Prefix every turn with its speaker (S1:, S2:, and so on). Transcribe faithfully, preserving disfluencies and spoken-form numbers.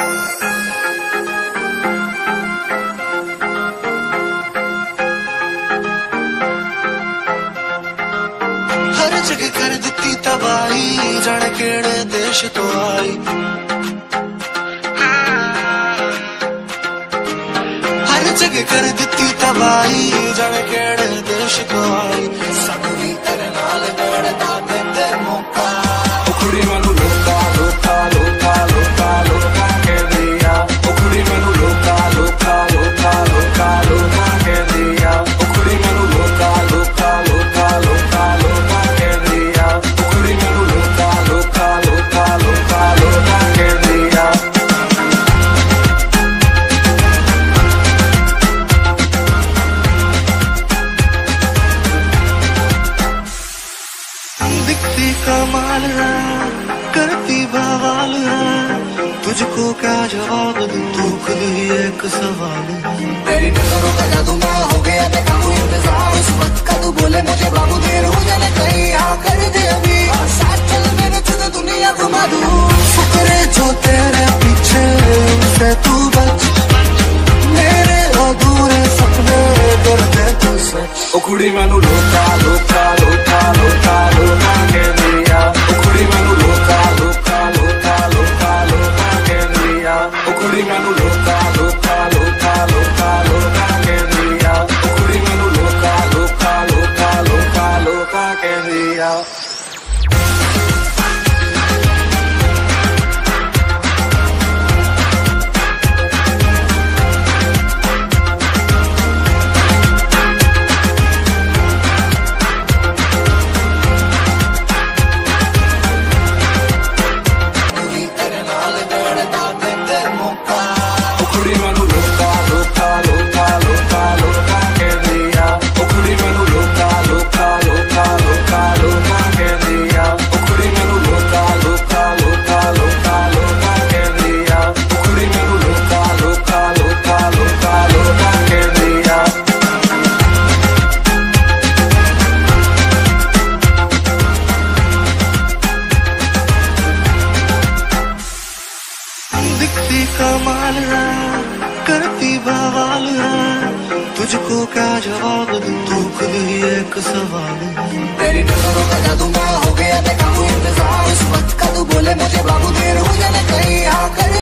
S1: हर जगह कर दिती तबाही, जाने केड़े देश तो आई। हर जगह कर दिती तबाही, जाने केड़े देश तो आई। सब भी तेरे नाल लड़दा ते मौका
S2: कुड़ी मैनू लोका लोका लोका लोका लोका कह दिया। कुड़ी मैनू लोका लोका लोका लोका लोका कह दिया। कुड़ी मैनू लोका लोका लोका लोका लोका कह दिया। कुड़ी मैनू लोका लोका लोका लोका लोका कह दिया।
S1: दिखती कमाल है, करती बवाल है, तुझको क्या जवाब दूं, तू खुद ही एक सवाल है।
S3: तेरी नजरों का जादू मैं हो गया बेकाबू, इंतजार इस वक्त का तू बोले मुझे बाबू, देर हो जाने कहीं आ कर दे अभी, साथ चल मेरे तुझे दुनिया घुमा दूं।
S1: फकरे जो तेरे पीछे उनसे तू बच, मेरे अधूरे सपने करते तू सच।
S2: ओ कुड़ी मैनू लोका लोका लोका लोका लोका कह दिया। ओ कुड़ी मैनू लोका लोका लोका लोका लोका कह दिया। ओ कुड़ी मैनू लोका लोका लोका लोका लोका कह दिया। ओ कुड़ी मैनू लोका लोका लोका लोका लोका कह दिया। कुड़ी मैनू लोका लोका लोका लोका लोका कह दिया। ओ कुड़ी मैनू लोका लोका लोका लोका लोका कह दिया। ओ कुड़ी मैनू लोका लोका लोका लोका लोका कह दिया। ओ कुड़ी मैनू लोका लोका लोका लोका लोका कह दिया।
S1: दिखती कमाल है, करती बवाल है, तुझको क्या जवाब दूं, तू खुद ही एक सवाल है।
S3: तेरी नजरों का जादू मैं हो गया बेकाबू, इंतजार इस वक्त का तू बोले मुझे बाबू, देर हो जाने कहीं आ कर